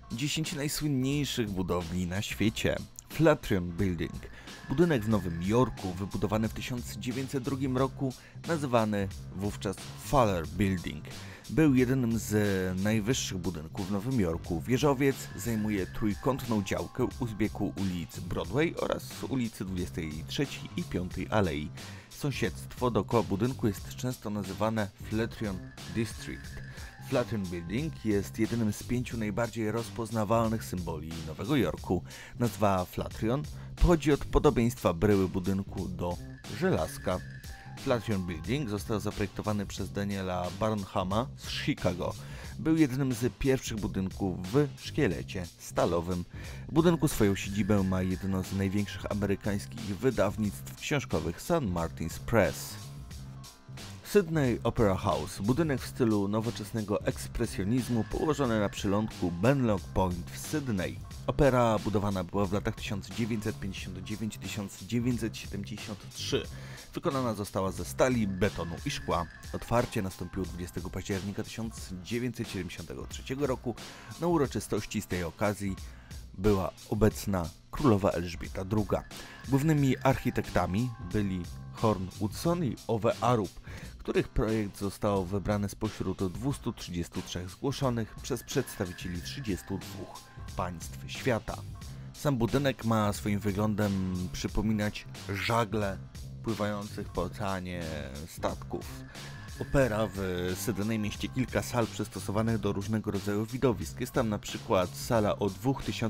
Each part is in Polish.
10 najsłynniejszych budowli na świecie. Flatiron Building. Budynek w Nowym Jorku, wybudowany w 1902 roku, nazywany wówczas Fuller Building. Był jednym z najwyższych budynków w Nowym Jorku. Wieżowiec zajmuje trójkątną działkę u zbiegu ulic Broadway oraz ulicy 23 i 5 Alei. Sąsiedztwo dookoła budynku jest często nazywane Flatiron District. Flatiron Building jest jedynym z 5 najbardziej rozpoznawalnych symboli Nowego Jorku. Nazwa Flatiron pochodzi od podobieństwa bryły budynku do żelazka. Flatiron Building został zaprojektowany przez Daniela Barnhama z Chicago. Był jednym z pierwszych budynków w szkielecie stalowym. W budynku swoją siedzibę ma jedno z największych amerykańskich wydawnictw książkowych St. Martin's Press. Sydney Opera House, budynek w stylu nowoczesnego ekspresjonizmu położony na przylądku Benlock Point w Sydney. Opera budowana była w latach 1959-1973. Wykonana została ze stali, betonu i szkła. Otwarcie nastąpiło 20 października 1973 roku. Na uroczystości z tej okazji była obecna królowa Elżbieta II. Głównymi architektami byli Horn Woodson i Ove Arup, których projekt został wybrany spośród 233 zgłoszonych przez przedstawicieli 32 państw świata. Sam budynek ma swoim wyglądem przypominać żagle pływających po oceanie statków. Opera w Sydney mieści kilka sal przystosowanych do różnego rodzaju widowisk. Jest tam na przykład sala o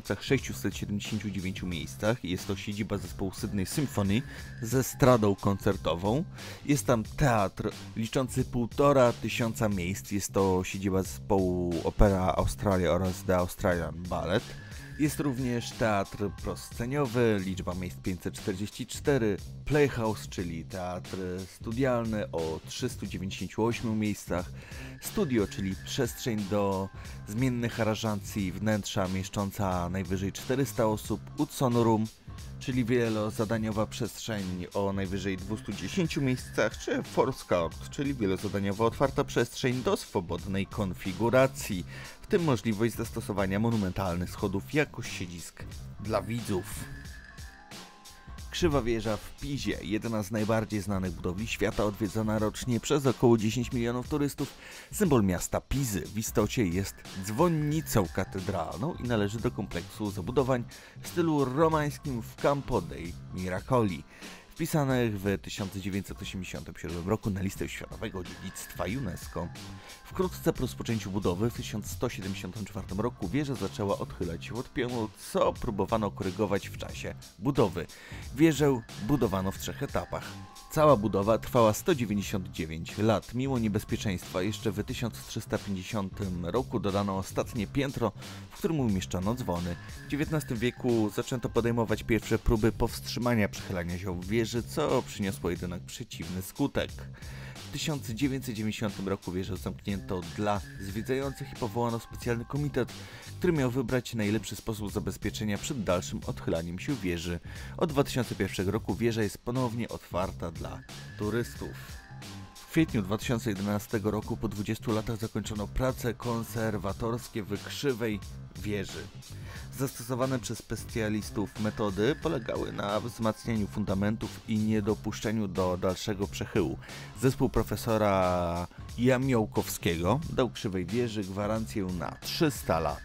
2679 miejscach. Jest to siedziba zespołu Sydney Symphony ze estradą koncertową. Jest tam teatr liczący 1500 miejsc. Jest to siedziba zespołu Opera Australia oraz The Australian Ballet. Jest również teatr prosceniowy, liczba miejsc 544, Playhouse, czyli teatr studialny o 398 miejscach, studio, czyli przestrzeń do zmiennych aranżacji wnętrza mieszcząca najwyżej 400 osób, Hudson Room, czyli wielozadaniowa przestrzeń o najwyżej 210 miejscach, czy Force Court, czyli wielozadaniowa otwarta przestrzeń do swobodnej konfiguracji, w tym możliwość zastosowania monumentalnych schodów jako siedzisk dla widzów. Krzywa wieża w Pizie, jedna z najbardziej znanych budowli świata, odwiedzana rocznie przez około 10 milionów turystów. Symbol miasta Pizy w istocie jest dzwonnicą katedralną i należy do kompleksu zabudowań w stylu romańskim w Campo dei Miracoli, wpisanych w 1987 roku na listę światowego dziedzictwa UNESCO. Wkrótce po rozpoczęciu budowy w 1174 roku wieża zaczęła odchylać się od pionu, co próbowano korygować w czasie budowy. Wieżę budowano w 3 etapach. Cała budowa trwała 199 lat. Mimo niebezpieczeństwa jeszcze w 1350 roku dodano ostatnie piętro, w którym umieszczono dzwony. W XIX wieku zaczęto podejmować pierwsze próby powstrzymania przechylania się wieży, co przyniosło jednak przeciwny skutek. W 1990 roku wieżę zamknięto dla zwiedzających i powołano specjalny komitet, który miał wybrać najlepszy sposób zabezpieczenia przed dalszym odchylaniem się wieży. Od 2001 roku wieża jest ponownie otwarta dla turystów. W kwietniu 2011 roku po 20 latach zakończono prace konserwatorskie w krzywej wieży. Zastosowane przez specjalistów metody polegały na wzmacnianiu fundamentów i niedopuszczeniu do dalszego przechyłu. Zespół profesora Jamiołkowskiego dał krzywej wieży gwarancję na 300 lat.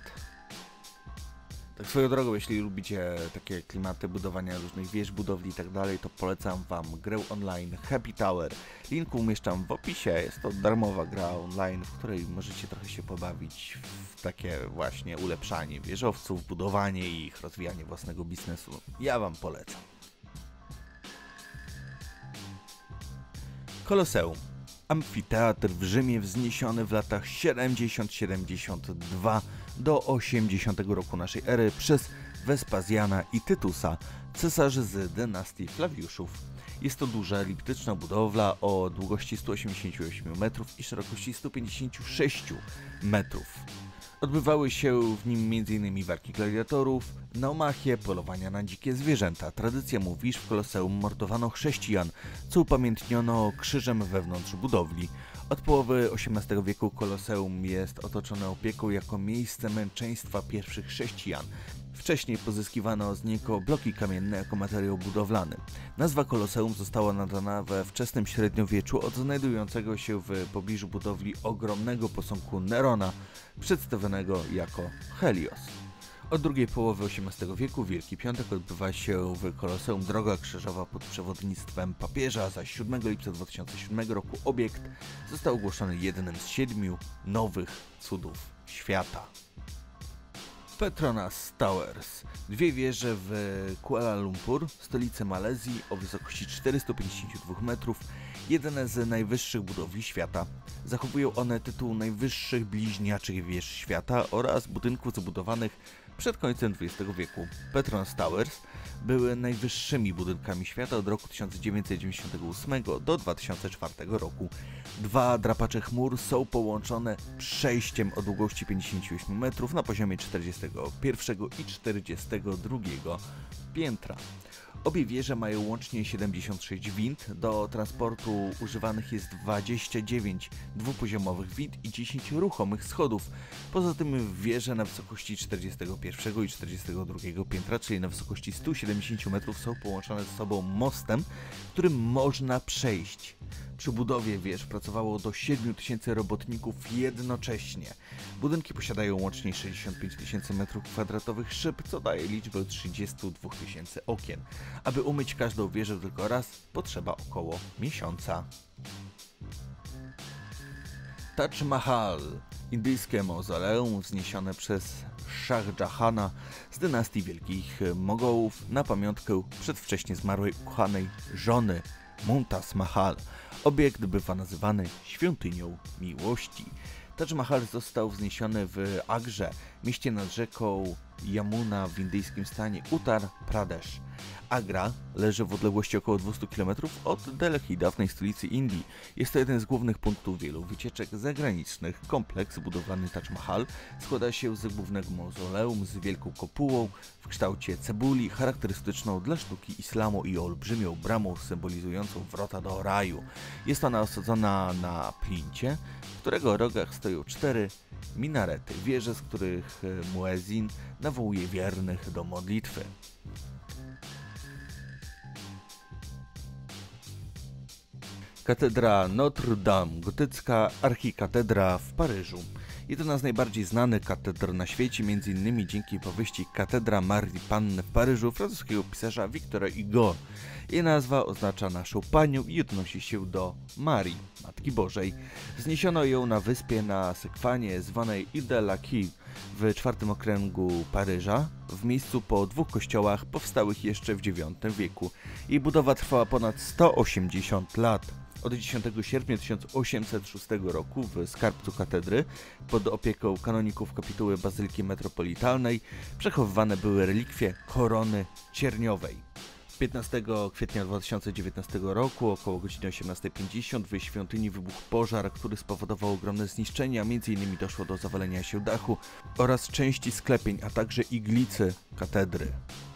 Tak swoją drogą, jeśli lubicie takie klimaty budowania różnych wież, budowli i tak dalej, to polecam wam grę online Happy Tower. Link umieszczam w opisie, jest to darmowa gra online, w której możecie trochę się pobawić w takie właśnie ulepszanie wieżowców, budowanie ich, rozwijanie własnego biznesu. Ja wam polecam. Koloseum. Amfiteatr w Rzymie wzniesiony w latach 70-72 do 80 roku naszej ery przez Wespazjana i Tytusa, cesarzy z dynastii Flawiuszów. Jest to duża eliptyczna budowla o długości 188 metrów i szerokości 156 metrów. Odbywały się w nim m.in. walki gladiatorów, naumachie, polowania na dzikie zwierzęta. Tradycja mówi, że w Koloseum mordowano chrześcijan, co upamiętniono krzyżem wewnątrz budowli. Od połowy XVIII wieku Koloseum jest otoczone opieką jako miejsce męczeństwa pierwszych chrześcijan. Wcześniej pozyskiwano z niego bloki kamienne jako materiał budowlany. Nazwa Koloseum została nadana we wczesnym średniowieczu od znajdującego się w pobliżu budowli ogromnego posągu Nerona, przedstawionego jako Helios. Od drugiej połowy XVIII wieku Wielki Piątek odbywa się w Koloseum droga krzyżowa pod przewodnictwem papieża, zaś 7 lipca 2007 roku obiekt został ogłoszony jednym z 7 nowych cudów świata. Petronas Towers. Dwie wieże w Kuala Lumpur, stolicy Malezji, o wysokości 452 metrów, jedne z najwyższych budowli świata. Zachowują one tytuł najwyższych bliźniaczych wież świata oraz budynków zbudowanych przed końcem XX wieku. Petronas Towers były najwyższymi budynkami świata od roku 1998 do 2004 roku. Dwa drapacze chmur są połączone przejściem o długości 58 metrów na poziomie 41 i 42 piętra. Obie wieże mają łącznie 76 wind, do transportu używanych jest 29 dwupoziomowych wind i 10 ruchomych schodów. Poza tym wieże na wysokości 41 i 42 piętra, czyli na wysokości 170 metrów, są połączone ze sobą mostem, którym można przejść. Przy budowie wież pracowało do 7 tysięcy robotników jednocześnie. Budynki posiadają łącznie 65 tysięcy m2 szyb, co daje liczbę 32 tysięcy okien. Aby umyć każdą wieżę tylko raz, potrzeba około miesiąca. Taj Mahal, indyjskie mauzoleum wzniesione przez Shah Jahana z dynastii Wielkich Mogołów na pamiątkę przedwcześnie zmarłej ukochanej żony Mumtaz Mahal. Obiekt bywa nazywany świątynią miłości. Taj Mahal został wzniesiony w Agrze, mieście nad rzeką Yamuna w indyjskim stanie Uttar Pradesh. Agra leży w odległości około 200 km od Delhi, dawnej stolicy Indii. Jest to jeden z głównych punktów wielu wycieczek zagranicznych. Kompleks budowlany Taj Mahal składa się z głównego mauzoleum z wielką kopułą w kształcie cebuli, charakterystyczną dla sztuki islamu, i olbrzymią bramą symbolizującą wrota do raju. Jest ona osadzona na plincie, w którego rogach stoją 4 minarety, wieże, z których muezzin nawołuje wiernych do modlitwy. Katedra Notre Dame, gotycka archikatedra w Paryżu. Jedna z najbardziej znanych katedr na świecie, m.in. dzięki powieści Katedra Marii Panny w Paryżu francuskiego pisarza Victora Hugo. Jej nazwa oznacza naszą Panią i odnosi się do Marii, Matki Bożej. Wzniesiono ją na wyspie na Sekwanie zwanej Ile de la Quille w 4 okręgu Paryża, w miejscu po 2 kościołach powstałych jeszcze w IX wieku. Jej budowa trwała ponad 180 lat. Od 10 sierpnia 1806 roku w skarbcu katedry, pod opieką kanoników kapituły Bazyliki Metropolitalnej, przechowywane były relikwie korony cierniowej. 15 kwietnia 2019 roku, około godziny 18:50, w świątyni wybuchł pożar, który spowodował ogromne zniszczenia, m.in. doszło do zawalenia się dachu oraz części sklepień, a także iglicy katedry.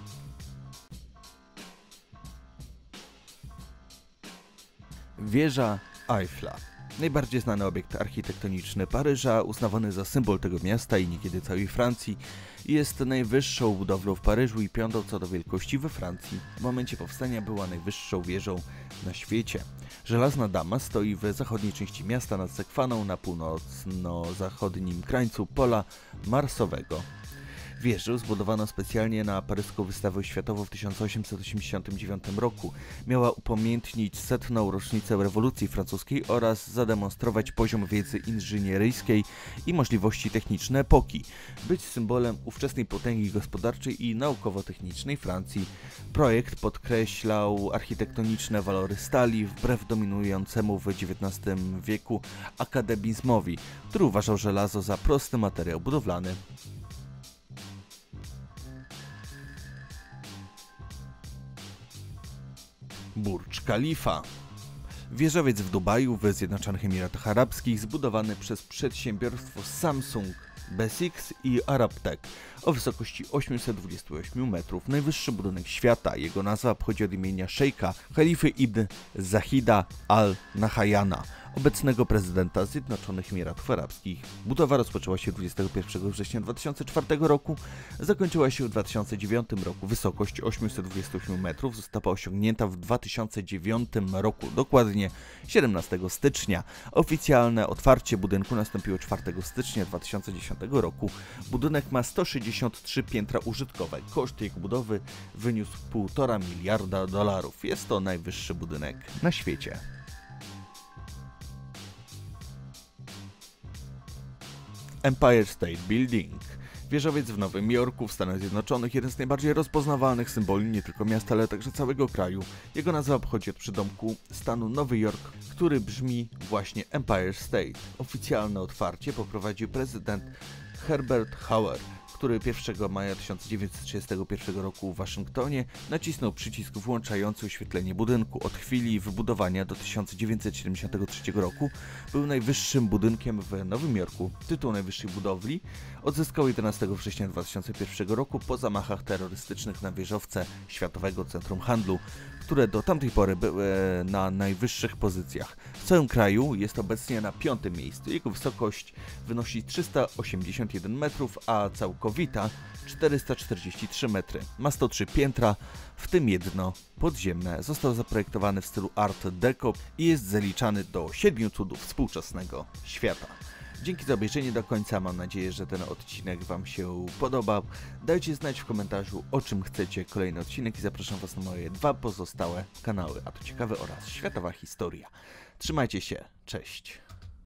Wieża Eiffla. Najbardziej znany obiekt architektoniczny Paryża, uznawany za symbol tego miasta i niekiedy całej Francji, jest najwyższą budowlą w Paryżu i 5. co do wielkości we Francji. W momencie powstania była najwyższą wieżą na świecie. Żelazna Dama stoi w zachodniej części miasta nad Sekwaną, na północno-zachodnim krańcu pola marsowego. Wieżę zbudowano specjalnie na paryską wystawę światową w 1889 roku. Miała upamiętnić 100. rocznicę rewolucji francuskiej oraz zademonstrować poziom wiedzy inżynieryjskiej i możliwości techniczne epoki, być symbolem ówczesnej potęgi gospodarczej i naukowo-technicznej Francji. Projekt podkreślał architektoniczne walory stali wbrew dominującemu w XIX wieku akademizmowi, który uważał żelazo za prosty materiał budowlany. Burcz Khalifa. Wieżowiec w Dubaju w Zjednoczonych Emiratach Arabskich, zbudowany przez przedsiębiorstwo Samsung, Besix i Arabtech o wysokości 828 metrów. Najwyższy budynek świata. Jego nazwa pochodzi od imienia szejka Khalify ibn Zahida al-Nahyana, obecnego prezydenta Zjednoczonych Emiratów Arabskich. Budowa rozpoczęła się 21 września 2004 roku, zakończyła się w 2009 roku. Wysokość 828 metrów została osiągnięta w 2009 roku, dokładnie 17 stycznia. Oficjalne otwarcie budynku nastąpiło 4 stycznia 2010 roku. Budynek ma 163 piętra użytkowe. Koszt jego budowy wyniósł $1,5 miliarda. Jest to najwyższy budynek na świecie. Empire State Building. Wieżowiec w Nowym Jorku w Stanach Zjednoczonych, jeden z najbardziej rozpoznawalnych symboli nie tylko miasta, ale także całego kraju. Jego nazwa pochodzi od przydomku stanu Nowy Jork, który brzmi właśnie Empire State. Oficjalne otwarcie poprowadził prezydent Herbert Hoover, który 1 maja 1931 roku w Waszyngtonie nacisnął przycisk włączający oświetlenie budynku. Od chwili wybudowania do 1973 roku był najwyższym budynkiem w Nowym Jorku. Tytuł najwyższej budowli odzyskał 11 września 2001 roku po zamachach terrorystycznych na wieżowce Światowego Centrum Handlu, które do tamtej pory były na najwyższych pozycjach. W całym kraju jest obecnie na 5. miejscu. Jego wysokość wynosi 381 metrów, a całkowita 443 metry. Ma 103 piętra, w tym jedno podziemne. Został zaprojektowany w stylu Art Deco i jest zaliczany do 7 cudów współczesnego świata. Dzięki za obejrzenie do końca, mam nadzieję, że ten odcinek Wam się podobał. Dajcie znać w komentarzu, o czym chcecie kolejny odcinek i zapraszam Was na moje 2 pozostałe kanały, a to ciekawe oraz światowa historia. Trzymajcie się, cześć!